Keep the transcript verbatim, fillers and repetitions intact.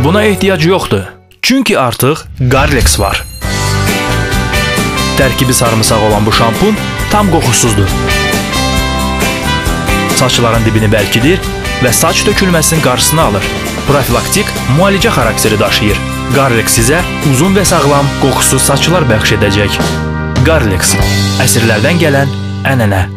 Buna ehtiyac yoxdur. Çünki artıq Garlex var. Tərkibi sarımsaq olan bu şampun tam qoxusuzdur. Saçların dibini bərkidir və saç tökülməsinin qarşısını alır. Profilaktik müalicə xarakteri daşıyır. Garlex sizə uzun və sağlam, qoxusuz saçlar bəxş edəcək. Garlex, əsrlərdən gələn ənənə.